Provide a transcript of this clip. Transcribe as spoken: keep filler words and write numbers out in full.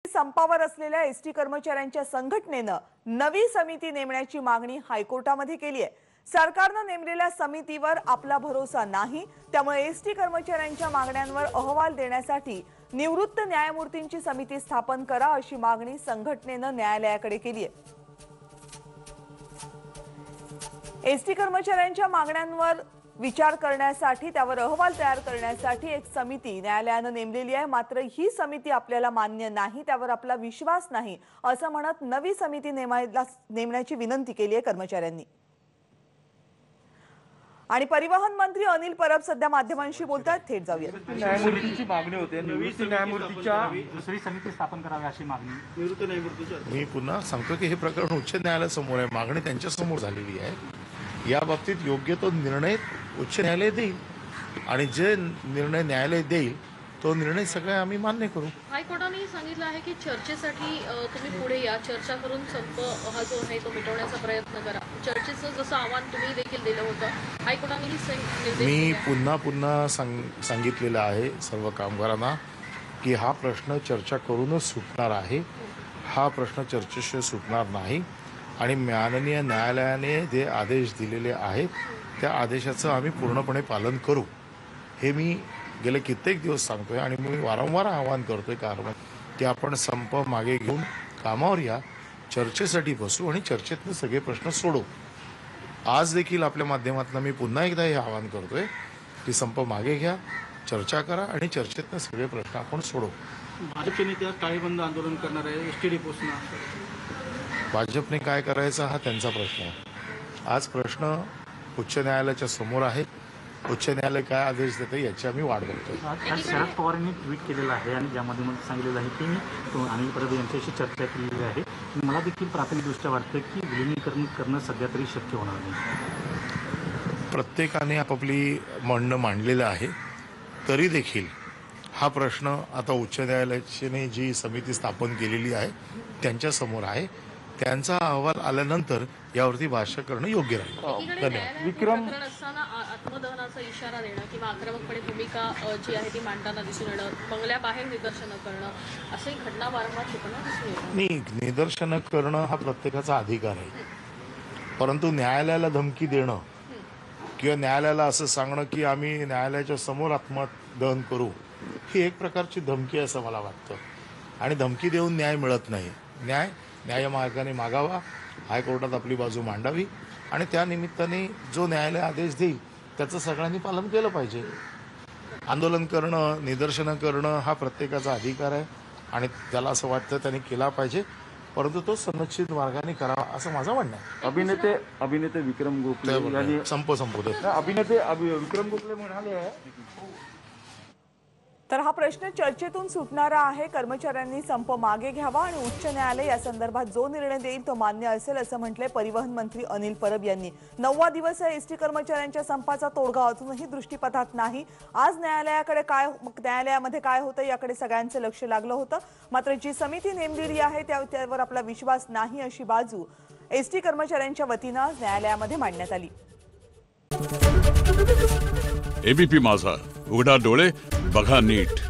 संपावर असलेल्या एसटी कर्मचाऱ्यांच्या संघटनेनं नवी समिती नेमण्याची मागणी हायकोर्टामध्ये केली आहे। सरकारनं नेमलेल्या समितीवर आपला भरोसा नाही, त्यामुळे एसटी कर्मचाऱ्यांच्या मागण्यांवर अहवाल देण्यासाठी निवृत्त न्यायमूर्तींची समिती स्थापन करा अशी मागणी संघटनेनं न्यायालयाकडे केली आहे। एसटी कर्मचाऱ्यांच्या मागण्यांवर विचार करण्यासाठी त्यावर अहवाल तयार करण्यासाठी एक समिती न्यायालयानं नेमलेली आहे। मात्र ही समिती आपल्याला मान्य नाही, त्यावर आपला विश्वास नाही असं म्हणत नवी समिती नेमायला नेमण्याची विनंती केली आहे कर्मचाऱ्यांनी। आणि परिवहन मंत्री अनिल परब सध्या माध्यमांशी बोलतात, थेट जाऊया। न्यायमूर्तीची मागणी होते, निवृत्त न्यायमूर्तीच्या दुसरी समिती स्थापन करावी अशी मागणी निवृत्त न्यायमूर्तीच्या। मी पुन्हा सांगतो की हे प्रकरण उच्च न्यायालयासमोर आहे, मागणी त्यांच्या समोर झालेली आहे। या बाबतीत योग्य तो निर्णय उच्च न्यायालय देईल आणि जे निर्णय न्यायालय देईल तो निर्णय सगळे आम्ही मान्य करू। हायकोर्टाने सांगितलं आहे की चर्चेसाठी तुम्ही पुढे या, चर्चा करून संप हा जो आहे तो मिटवण्याचा प्रयत्न करा। चर्चेचं जसं आव्हान तुम्ही देखील दिलं होतं, हायकोर्टानेही निर्देश मी पुन्हा पुन्हा सांग सांगितलेलं आहे सर्व कामगारांना की हा प्रश्न चर्चा करूनच सुटणार आहे, हा प्रश्न चर्चेशिवाय सुटणार नाही। आणि माननीय न्यायालयाने जे आदेश दिलेले आहेत त्या आदेशाचं आम्ही पूर्णपणे पालन करू, हे मी गेले कित्येक दिवस सांगतोय। आणि मी वारंवार आवाहन करतोय कारवाई की आपण संप मागे घेऊन कामावर या, चर्चेसाठी बसू आणि चर्चेतले सगळे प्रश्न सोडवू। आज देखील आपल्या माध्यमातून मी पुन्हा एकदा हे आवाहन करतोय की संप मागे घ्या, चर्चा करा आणि चर्चेतले सगळे प्रश्न आपण सोडवू। भाजपचे नेते टाळेबंद आंदोलन करणार आहे, एसटी डिपोसना भाजपने काय करायचा हा त्यांचा प्रश्न आहे। आज प्रश्न उच्च न्यायालयाच्या समोर आहे, उच्च न्यायालय काय आदेश देते याची आम्ही वाट बघतोय। आज शरद पवार यांनी ट्विट केलेलं आहे आणि ज्यामध्ये मला सांगितलेलं आहे की मी अनिल परब यांच्याशी चर्चा केलेली आहे। मला देखील प्राथमिकदृष्ट्या वाटतं की विलिनीकरण करणं सध्या तरी शक्य होणार नाही। प्रत्येकाने आपापली म्हणणं मांडलेलं आहे, तरी देखील हा प्रश्न आता उच्च न्यायालयाने जी समिती स्थापन केलेली आहे त्यांच्या समोर आहे, त्यांचा अहवाल आल्यानंतर यावरती भाष्य करणं योग्य राहील। धन्यवाद। विक्रम असताना आत्मदहनाचा इशारा देणं किंवा आक्रमकपणे भूमिका जी आहे ती मांडताना दिसून येणं, बंगल्याबाहेर निदर्शनं करणं, असे घटना वारंवार होताना दिसून येतात। नाही, निदर्शनं करणं हा प्रत्येकाचा अधिकार आहे, परंतु न्यायालयाला धमकी देणं किंवा न्यायालयाला असं सांगणं की आम्ही न्यायालयाच्या समोर आत्मदहन करू, ही एक प्रकारची धमकी आहे असं मला वाटतं। आणि धमकी देऊन न्याय मिळत नाही। न्याय न्याय मार्गाने मागावा, हायकोर्टात आपली बाजू मांडावी आणि त्या निमित्ताने जो न्यायालय आदेश देईल त्याचं सगळ्यांनी पालन केलं पाहिजे। आंदोलन करणं, निदर्शनं करणं हा प्रत्येकाचा अधिकार आहे आणि त्याला असं वाटतं त्यांनी केला पाहिजे, परंतु तो संरक्षित मार्गाने करावा असं माझं म्हणणं आहे। अभिनेते अभिनेते विक्रम गोखले यांनी संप संपू देत अभिनेते विक्रम गोखले म्हणाले तर हा प्रश्न चर्चेतून सुटणारा आहे। कर्मचाऱ्यांनी संप मागे घ्यावा आणि उच्च न्यायालय या संदर्भात जो निर्णय देईल तो मान्य असेल असं म्हटलंय परिवहन मंत्री अनिल परब यांनी। नववा दिवस आहे एसटी कर्मचाऱ्यांच्या संपाचा तोडगा अजूनही दृष्टीपथात नाही। आज न्यायालयाकडे काय न्यायालयामध्ये काय होतं याकडे सगळ्यांचं लक्ष लागलं होतं, मात्र जी समिती नेमलेली आहे त्यावर आपला विश्वास नाही अशी बाजू एसटी कर्मचाऱ्यांच्या वतीनं न्यायालयामध्ये मांडण्यात आली। एबीपी माझा, उघडा डोळे बघा नीट।